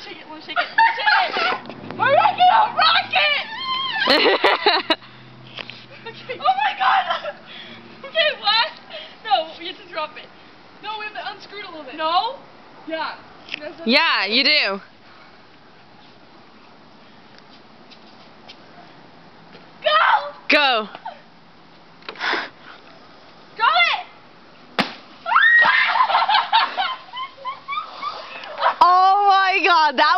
shake it, wanna shake it, wanna shake it! Rock it! Okay. Oh my god! Okay, what? No, we have to drop it. No, we have to unscrew it a little bit. No? Yeah. Yeah, you do. Go! Go. Drop it! Oh my god, that